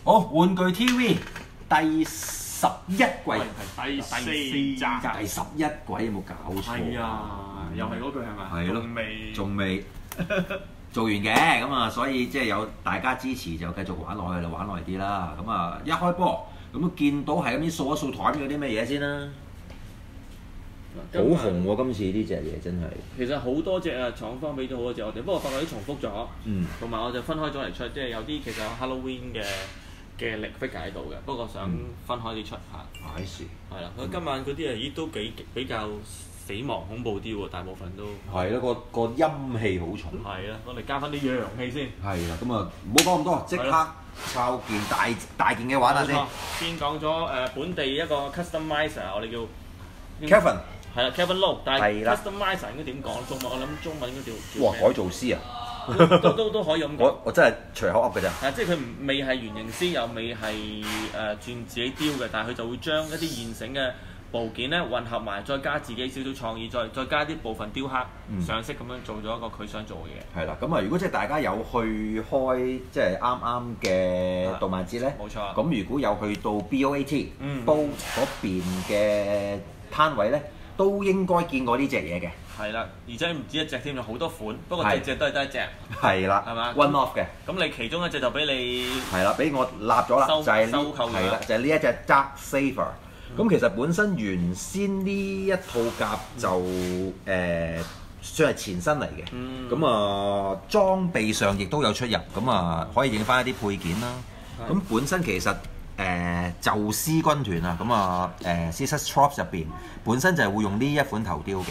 好，玩具 TV 第11季， 係第4集， 第11季有冇搞錯？ 係啊，又係嗰句係咪？ 係咯，仲未做完嘅，咁啊，所以即係有大家支持就繼續玩落去，就玩耐啲啦。咁啊，一開波咁見到係咁啲掃一掃台面嗰啲咩嘢先啦。好紅喎！今次呢隻嘢真係。 其實好多隻啊，廠方俾咗好多隻我哋，不過發覺啲重複咗。同埋我就分開咗嚟出，即係有啲其實有 Halloween 嘅力 figure 喺度嘅，不過想分開啲出嚇。 係是。 係啦，佢今晚嗰啲啊，咦都比較死亡恐怖啲喎，大部分都。 係啦，個陰氣好重。 係啦，我哋加翻啲陽氣先。 係啦，咁啊唔好講咁多，即刻抄件大件嘅玩下先。 先講咗本地一個 customizer， 我哋叫 Kelvin。 係啦 ，Kelvin Low， 但係 customizer 應該點講？中文我諗中文應該叫哇，改造師啊！ 都可以咁講。 我真係隨口噏嘅咋。 係即係佢未係原型師，又未係轉自己雕嘅，但係佢就會將一啲現成嘅部件咧混合埋，再加自己少少創意，再加啲部分雕刻上色咁樣做咗一個佢想做嘅嘢。 係啦，咁啊，如果即係大家有去開即係啱嘅動漫節咧， 冇錯。 咁如果有去到 BOAT 煲嗰邊嘅攤位咧，都應該見過呢隻嘢嘅。 係啦，而且唔止一隻添，有好多款，不過隻隻都係得一隻。係啦， 係嘛 ？One off 嘅。 咁你其中一隻就俾你係啦，俾我立咗啦，就係呢係啦，就係呢一隻 Dark Saver。咁其實本身原先呢一套甲就算係前身嚟嘅。咁啊裝備上亦都有出入，咁啊可以影翻一啲配件啦。咁本身其實宙斯軍團啊，咁啊Caesar's Troops 入邊本身就係會用呢一款頭雕嘅，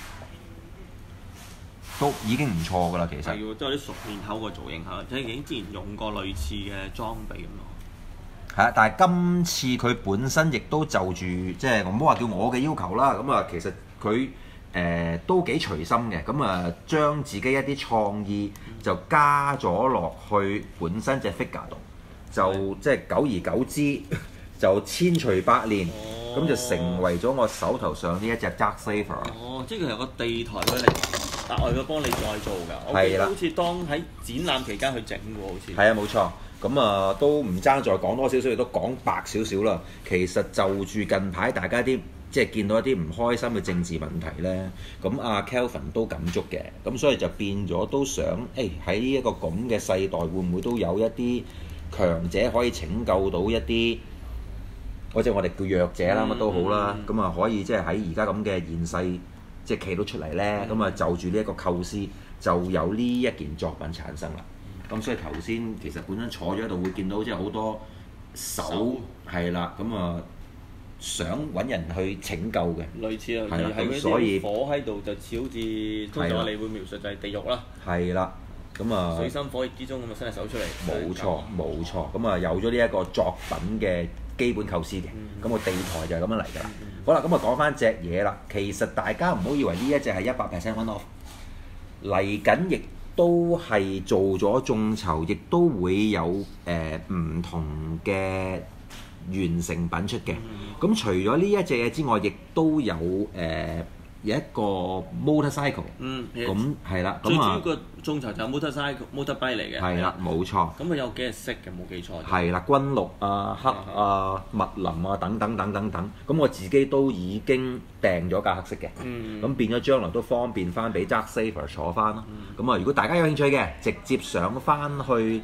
都已經唔錯㗎啦。其實係喎，都有啲熟面口個造型嚇，即係已經之前用過類似嘅裝備咁咯。 係啊，但係今次佢本身亦都就住即係我唔好話叫我嘅要求啦。咁啊，其實佢都幾隨心嘅。咁啊，將自己一啲創意就加咗落去本身隻 figure 度，就即係久而久之就千錘百煉，咁就成為咗我手頭上呢一隻 Dark Saver。 哦，即係佢有個地台俾你額外嘅幫你再做㗎。係啦，好似當喺展覽期間去整喎，好似。 係啊，冇錯。咁啊，都唔爭再講多少少，亦都講白少少啦。其實就住近排大家啲即係見到一啲唔開心嘅政治問題咧，咁阿 Kelvin 都感觸嘅，咁所以就變咗都想，喺呢一個咁嘅世代，會唔會都有一啲強者可以拯救到一啲，或者我哋叫弱者啦，乜都好啦，咁啊可以即係喺而家咁嘅現世，即係企到出嚟咧，咁啊就住呢一個構思，就有呢一件作品產生啦。咁所以頭先其實本身坐咗喺度會見到即係好多手係啦，咁啊想揾人去拯救嘅， 類似啊， 係啦， 咁所以火喺度就似好似通常我哋會描述就係地獄啦。 係啦，咁啊水深火熱之中咁啊伸隻手出嚟。 冇錯冇錯，咁啊有咗呢一個作品嘅基本構思嘅，咁個地台就係咁樣嚟㗎啦。好啦，咁啊講翻隻嘢啦，其實大家唔好以為呢一隻係100% one off，嚟緊亦都係做咗眾籌，亦都會有唔同嘅完成品出嘅。咁除咗呢一隻嘢之外，亦都有有一個 motorcycle。咁係啦。 最主要個眾籌就係 motorbike 嚟嘅。 係啦，冇錯。 咁佢有幾隻色嘅，冇記錯。 係啦，軍綠啊、黑啊、密林啊等等等等等。咁我自己都已經訂咗架黑色嘅。咁變咗將來都方便翻俾 Dark Saver 坐翻咯。咁啊，如果大家有興趣嘅，直接上翻去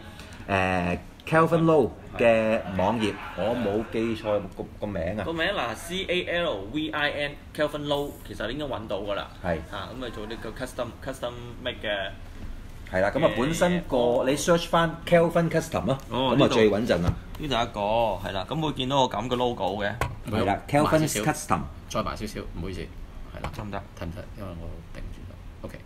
Kelvin Low 嘅網頁，我冇記錯個名啊。 個名嗱 CALVIN Kelvin Low， 其實你應該揾到㗎啦。 係。 咁啊做呢個 custom make 嘅。 係啦，咁啊本身個你 search 翻 Kelvin Custom 啊，咁啊最穩陣啦。 呢度一個係啦，咁會見到個咁嘅 logo 嘅。 係啦 ，Kelvin Custom。 再埋少少，唔好意思。係啦， 得唔得？ 得唔得？因為我頂住咗。OK。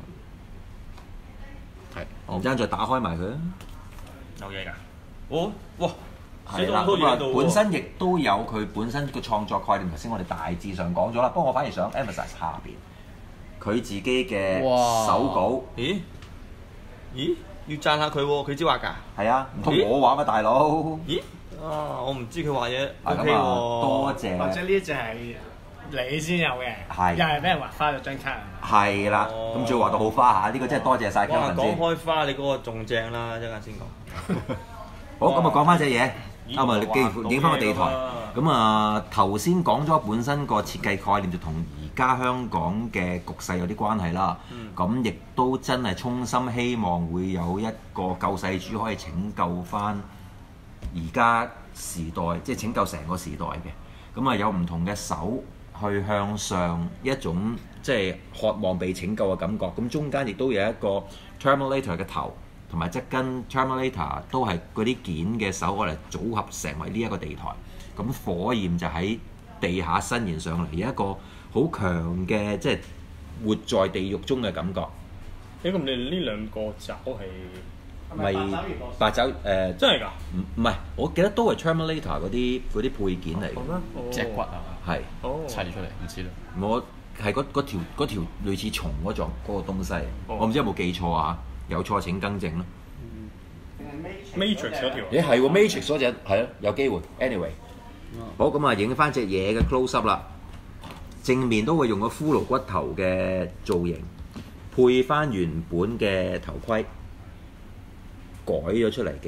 係。 唔爭再打開埋佢啊！ 有嘢㗎。哦，哇！ 係啦，咁啊本身亦都有佢本身個創作概念。頭先我哋大致上講咗啦，不過我反而想 emphasize 下邊佢自己嘅手稿。 咦？要讚下佢喎，佢知畫㗎。 係啊，唔通我畫咩大佬？ 咦？我唔知佢畫嘢。 咁啊，多謝。 或者呢一隻係你先有嘅， 係又係俾人畫花咗張卡。 係啦，咁仲要畫到好花下，呢個真係多謝晒 Kelvin 先。 講開花，你嗰個仲正啦，一陣間先講。 好，咁啊講翻隻嘢， 咦啱啊！你記住影翻個地台。 哇咁啊頭先講咗本身個設計概念就同而家香港嘅局勢有啲關係啦。咁亦都真係衷心希望會有一個救世主可以拯救翻而家時代，即係拯救成個時代嘅。咁啊有唔同嘅手去向上一種即係渴望被拯救嘅感覺。咁中間亦都有一個 Terminator 嘅頭。同埋側跟 Terminator 都係嗰啲件嘅手，我嚟組合成為呢一個地台。咁火焰就喺地下伸延上嚟，有一個好強嘅即係活在地獄中嘅感覺。 咁你呢兩個爪係咪八爪真係㗎？ 唔係，我記得都係 Terminator 嗰啲配件嚟嘅。 脊骨啊， 係砌出嚟唔知啦。 我係嗰條類似蟲嗰種嗰個東西，我唔知有冇記錯啊？有錯請更正啦。 Matrix 嗰條。 咦係喎 Matrix 嗰隻係咯，有機會。Anyway，好咁啊，影翻隻嘢嘅 close up 啦。正面都會用個骷髏骨頭嘅造型，配翻原本嘅頭盔，改咗出嚟嘅。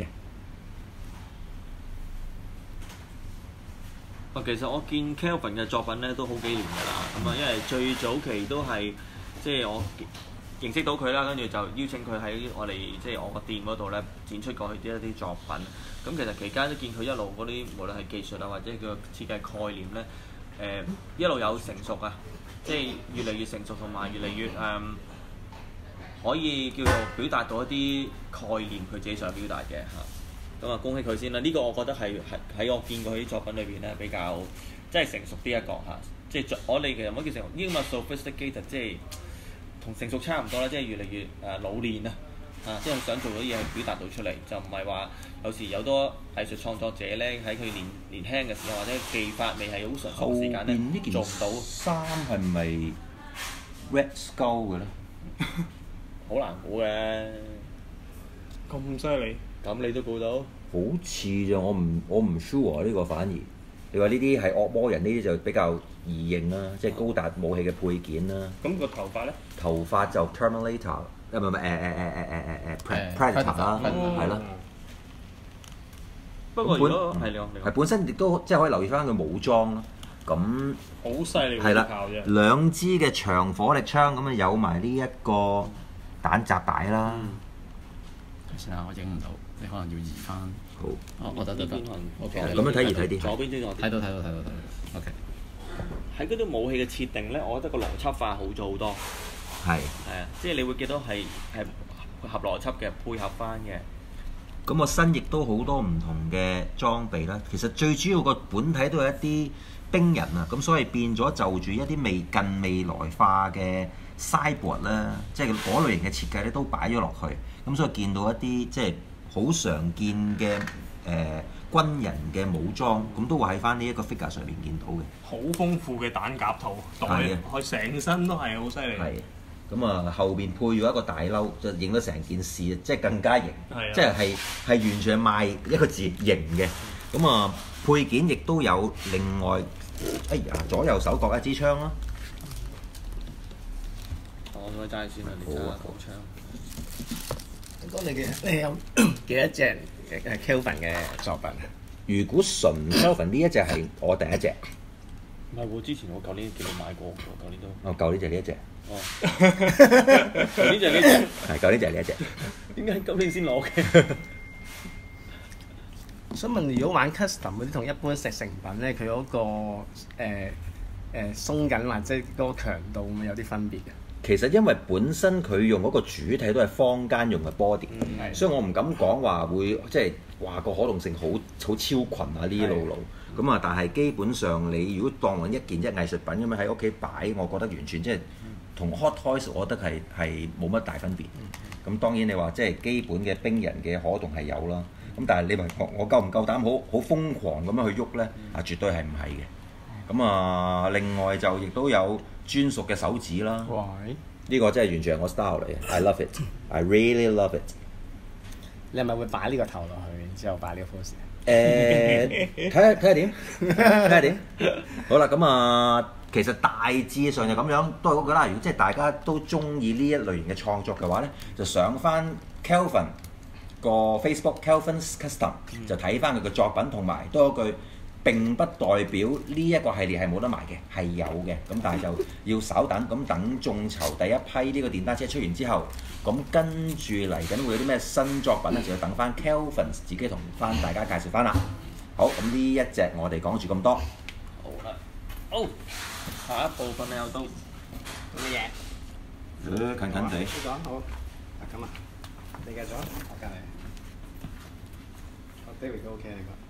其實我見 Kelvin 嘅作品咧都好幾年㗎啦，咁啊，因為最早期都係即係我認識到佢啦，跟住就邀請佢喺我哋即係我個店嗰度咧展出過去啲一啲作品。咁其實期間都見佢一路嗰啲無論係技術啊或者佢個設計概念咧，一路有成熟啊，即係越嚟越成熟同埋越嚟越可以叫做表達到一啲概念佢自己想表達嘅嚇。咁啊，恭喜佢先啦！呢個我覺得係喺我見過佢啲作品裏邊咧比較即係成熟啲一個嚇，即係我哋其實唔可以叫成呢個 sophisticated， 即係同成熟差唔多啦，即係越嚟越老練啦即係想做到嘢係表達到出嚟，就唔係話有時有多藝術創作者咧喺佢年輕嘅時候或者技法未係好純熟時間咧做唔到。 衫係咪 Red Skull 嘅咧？ 好難估嘅。 咁犀利？ 咁你都估到？ 好似咋，我唔 sure 呢個反而。你話呢啲係惡魔人，呢啲就比較易認啦，即係高達武器嘅配件啦。 咁個頭髮咧？ 頭髮就 Terminator， 唔係Predator 啦，係咯。 不過如果係你係本身亦都即係可以留意翻佢武裝咯。咁好犀利係啦炮啫， 兩支嘅長火力槍咁啊，有埋呢一個彈夾帶啦。 先啊，我影唔到，你可能要移翻。 好， 我得。OK， 咁樣睇易睇啲。 左邊先我睇到。OK。 喺嗰啲武器嘅設定咧，我覺得個邏輯化好咗好多。 係即係你會見到係合邏輯嘅，配合翻嘅。 咁個身亦都好多唔同嘅裝備啦。其實最主要個本體都係一啲兵人啊，咁所以變咗就住一啲近未來化嘅 cyborg 啦，即係嗰類型嘅設計咧都擺咗落去。咁所以見到一啲即係好常見嘅軍人嘅武裝，咁都會喺翻呢一個 figure 上面見到嘅。 好豐富嘅彈夾套袋，佢成身都係好犀利。 係。咁啊，後邊配咗一個大褸，就影咗成件事，即係更加型，即係完全係賣一個字型嘅。咁啊，配件亦都有另外，左右手各一支槍啦。 我再揸先啦，你揸步槍。 咁你有幾多隻Kelvin 嘅作品？ 如果純 Kelvin 呢一隻係我第一隻。 唔係喎，之前我舊年見你買過喎，舊年都。 舊年就係呢一隻。 舊年就係呢隻。 係，舊年就係呢一隻。 點解今年先攞嘅？ 想問，如果玩 custom 嗰啲同一般食成品咧，佢嗰個鬆緊或者嗰個強度有啲分別嘅？ 其實因為本身佢用嗰個主體都係坊間用嘅 body，所以我唔敢講話會即係話個可動性好超群啊呢啲路。咁啊，但係基本上你如果當揾一件即係藝術品咁樣喺屋企擺，我覺得完全即係同 hot toys，我覺得係冇乜大分別。咁當然你話即係基本嘅兵人嘅可動係有啦。咁但係你問我夠唔夠膽好瘋狂咁樣去喐咧？絕對係唔係嘅。咁啊，另外就亦都有專屬嘅手指啦。呢個真係完全係我 style 嚟嘅。I love it. I really love it. 你係咪會擺呢個頭落去，然之後擺呢個 pose？ 睇下點，睇下點。好啦，咁啊，其實大致上就咁樣，都係嗰句啦。如果即係大家都中意呢一類型嘅創作嘅話咧，就上翻 Kelvin 嗰個 Facebook Kelvin's Custom 就睇翻佢嘅作品，同埋多一句並不代表呢一個系列係冇得賣嘅，係有嘅。咁但係就要稍等，咁等眾籌第一批呢個電單車出完之後，咁跟住嚟緊會有啲咩新作品咧，就要等翻 Kelvin 自己同翻大家介紹翻啦。好，咁呢一隻我哋講住咁多。 好啦，好，下一部分又到乜嘢？ 近近地。 你講好。咁啊，你繼續，我隔離。我 David 都 OK 呢個。